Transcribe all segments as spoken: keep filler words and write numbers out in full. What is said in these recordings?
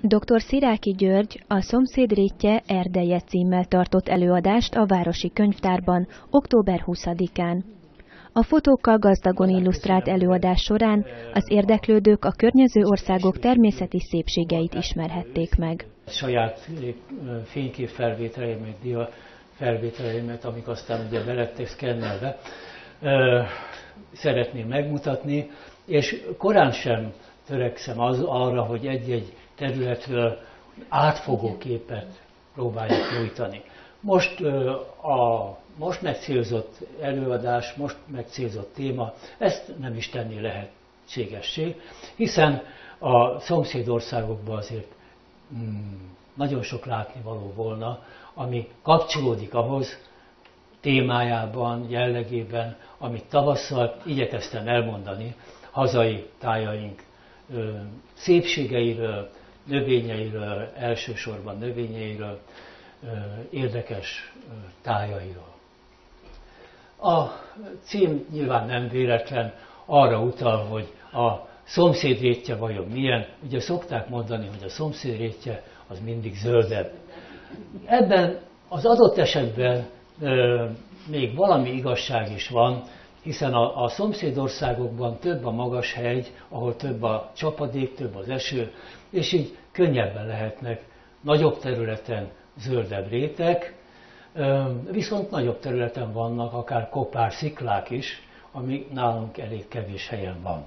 doktor Sziráky György a Szomszéd rétje Erdeje címmel tartott előadást a Városi Könyvtárban október huszadikán. A fotókkal gazdagon illusztrált előadás során az érdeklődők a környező országok természeti szépségeit ismerhették meg. Saját fényképfelvételeimet, dia felvételeimet, amik aztán ugye belettek szkennelve, szeretném megmutatni, és korán sem törekszem az, arra, hogy egy-egy területről átfogó képet próbáljuk nyújtani. Most a most megcélzott előadás, most megcélzott téma, ezt nem is tenni lehetségessé, hiszen a szomszédországokban azért mm, nagyon sok látnivaló volna, ami kapcsolódik ahhoz témájában, jellegében, amit tavasszal igyekeztem elmondani hazai tájaink ö, szépségeiről, növényeiről, elsősorban növényeiről, ö, érdekes ö, tájairól. A cím nyilván nem véletlen, arra utal, hogy a szomszédrétje vajon milyen. Ugye szokták mondani, hogy a szomszédrétje az mindig zöldebb. Ebben az adott esetben ö, még valami igazság is van, hiszen a, a szomszédországokban több a magas hegy, ahol több a csapadék, több az eső, és így könnyebben lehetnek nagyobb területen zöldebb rétek, viszont nagyobb területen vannak akár kopár sziklák is, ami nálunk elég kevés helyen van.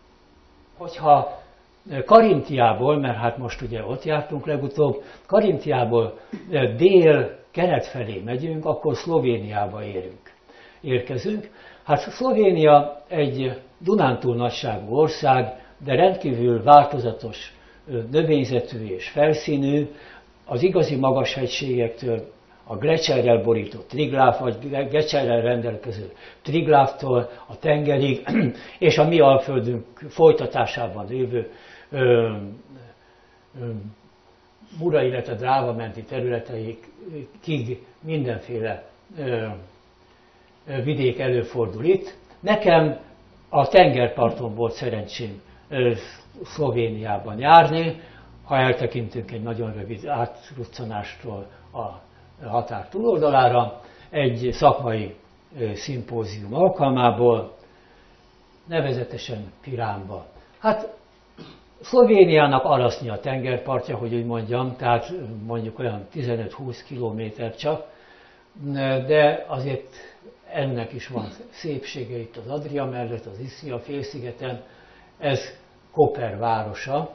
Hogyha Karintiából, mert hát most ugye ott jártunk legutóbb, Karintiából dél-kelet felé megyünk, akkor Szlovéniába érünk, érkezünk. Hát Szlovénia egy Dunántúl nagyságú ország, de rendkívül változatos növényzetű és felszínű, az igazi magashegységektől a glecserrel borított trigláv, vagy glecserrel rendelkező trigláftól a tengerig, és a mi Alföldünk folytatásában lévő ö, ö, Mura, illetve Dráva menti területeikig mindenféle ö, ö, vidék előfordul itt. Nekem a tengerparton volt szerencsém ö, Szlovéniában járni, ha eltekintünk egy nagyon rövid átruccanástól a határ túloldalára, egy szakmai szimpózium alkalmából, nevezetesen Piránba. Hát Szlovéniának arasznyi a tengerpartja, hogy úgy mondjam, tehát mondjuk olyan tizenöt-húsz kilométer csak, de azért ennek is van szépsége itt az Adria mellett, az Isztria félszigeten, ez Koper városa,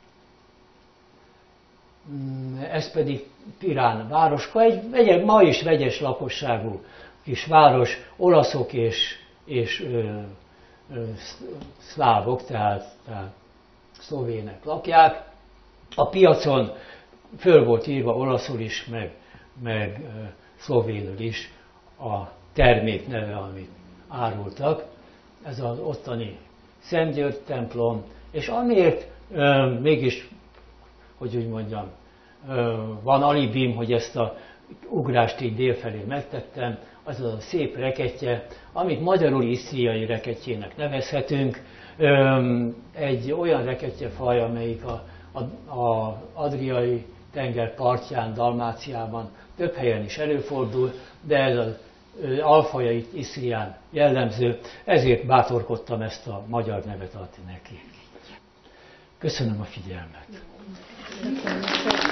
ez pedig Pirán városka, egy vegyes, ma is vegyes lakosságú kis város, olaszok és, és ö, ö, szlávok, tehát, tehát szlovének lakják. A piacon föl volt írva olaszul is, meg, meg ö, szlovénul is a termék neve, amit árultak. Ez az ottani Szent György templom, és amiért ö, mégis, hogy úgy mondjam, van alibim, hogy ezt a ugrást így délfelé megtettem, az a szép reketje, amit magyarul isztriai reketjének nevezhetünk, egy olyan reketyefaj, amelyik a, a, a adriai tenger partján, Dalmáciában több helyen is előfordul, de ez az alfaja itt Isztrián jellemző, ezért bátorkodtam ezt a magyar nevet adni neki. Köszönöm a figyelmet!